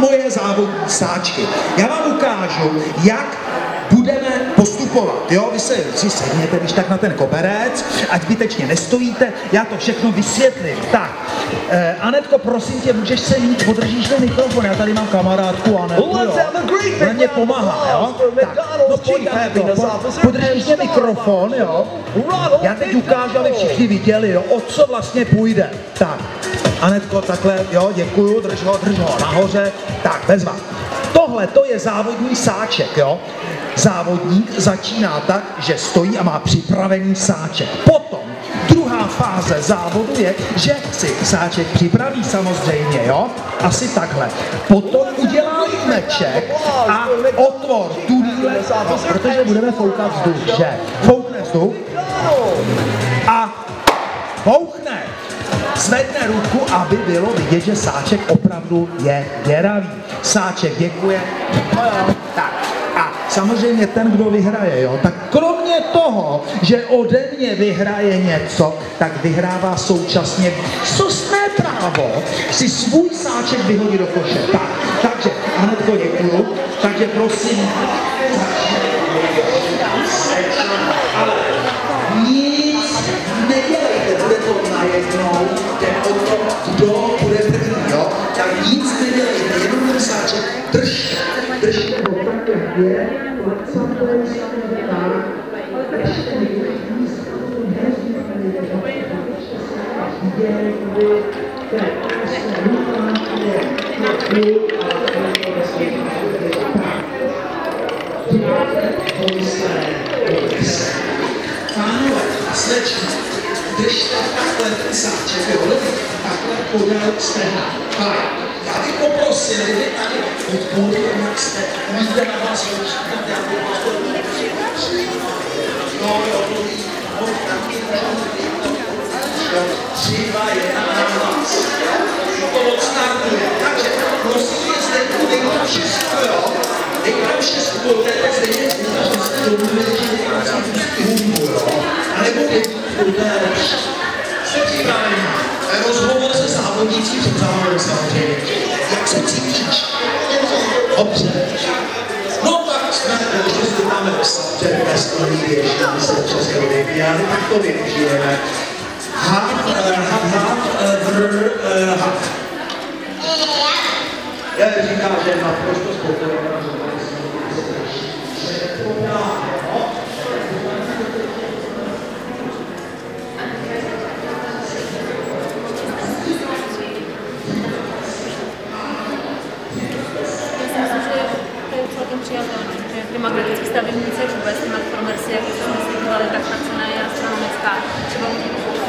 moje závodní sáčky. Já vám ukážu, jak budeme postupovat, jo? Vy si sedněte když tak na ten koberec, ať zbytečně nestojíte, já to všechno vysvětlím. Tak, Anetko, prosím tě, můžeš se jít, podržíš ten mikrofon, já tady mám kamarádku Anetku, jo? Ona mě pomáhá, jo? Tak, no pojď, Anetko, podržíš ten mikrofon, jo? Já teď ukážu, aby všichni viděli, jo, o co vlastně půjde. Tak, Anetko, takhle, jo, děkuju, drž ho nahoře, tak, bezva. Tohle to je závodní sáček, jo? Závodník začíná tak, že stojí a má připravený sáček. Potom druhá fáze závodu je, že si sáček připraví samozřejmě, jo? Asi takhle. Potom udělá meček a otvor tuhle, no, protože budeme foukat vzduch, že? Foukne vzduch a fouchne. Zvedne ruku, aby bylo vidět, že sáček opravdu je děravý. Sáček děkuje. Tak. A samozřejmě ten, kdo vyhraje, jo, tak kromě toho, že ode mě vyhraje něco, tak vyhrává současně výsostné právo si svůj sáček vyhodit do koše. Tak, takže, Anetko, děkuju. Takže prosím, ale nic nedělejte, bude to najednou, jde o to, kdo bude první, jo? Tak nic nedělejte, jenom ten sáček držte ho tak, jak je, pánové a slečny, držte takhle ten sáček, jo, takhle podél stehna. Já bych poprosil, kdyby tady odpověděl, jak jste, víte na vás třeba je na vás. To odstartuje. Takže prosím, jestli dejte všechno, jo? Dejte všechno, to je stejně zůstane, že jste domluvili, že dejte hudbu, jo? A nebo dejte se připravení. Rozhovor se závodnící před závodem samozřejmě. Jak se cítíš? Dobře. No tak jsme, že si máme samozřejmě vestovní běžný se České olympiády, tak to využijeme. Half. Já říkám, že naprosto spokojená. Ty magnetické stavebnice vůbec, ty makromersy, jak jsme si dělali, tak ta cena je astronomická. Třeba